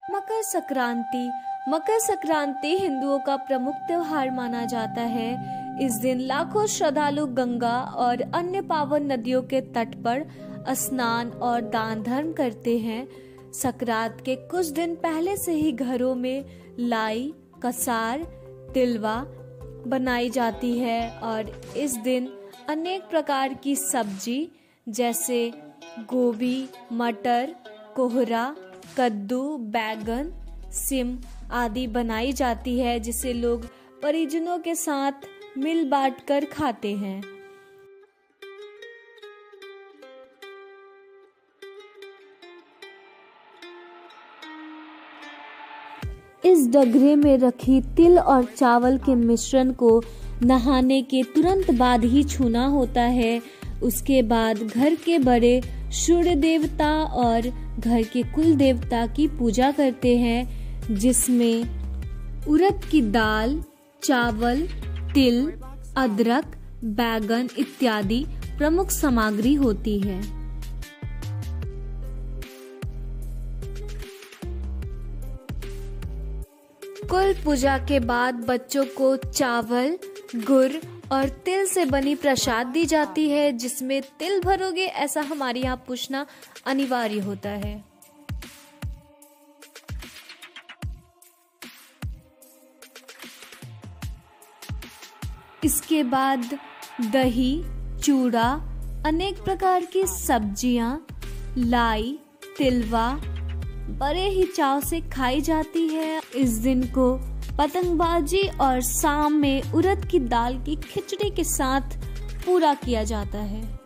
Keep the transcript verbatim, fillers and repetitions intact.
मकर संक्रांति मकर संक्रांति हिंदुओं का प्रमुख त्योहार माना जाता है। इस दिन लाखों श्रद्धालु गंगा और अन्य पावन नदियों के तट पर स्नान और दान धर्म करते हैं। संक्रांत के कुछ दिन पहले से ही घरों में लाई, कसार, तिलवा बनाई जाती है और इस दिन अनेक प्रकार की सब्जी जैसे गोभी, मटर, कोहरा, कद्दू, बैगन, सिम आदि बनाई जाती है, जिसे लोग परिजनों के साथ मिल बांट कर खाते हैं। इस डगरे में रखी तिल और चावल के मिश्रण को नहाने के तुरंत बाद ही छूना होता है। उसके बाद घर के बड़े सूर्य देवता और घर के कुल देवता की पूजा करते हैं, जिसमें उड़द की दाल, चावल, तिल, अदरक, बैगन इत्यादि प्रमुख सामग्री होती है। कुल पूजा के बाद बच्चों को चावल, गुड़ और तिल से बनी प्रसाद दी जाती है, जिसमें तिल भरोगे ऐसा हमारे यहाँ पूछना अनिवार्य होता है। इसके बाद दही, चूड़ा, अनेक प्रकार की सब्जियां, लाई, तिलवा बड़े ही चाव से खाई जाती है। इस दिन को पतंगबाजी और शाम में उड़द की दाल की खिचड़ी के साथ पूरा किया जाता है।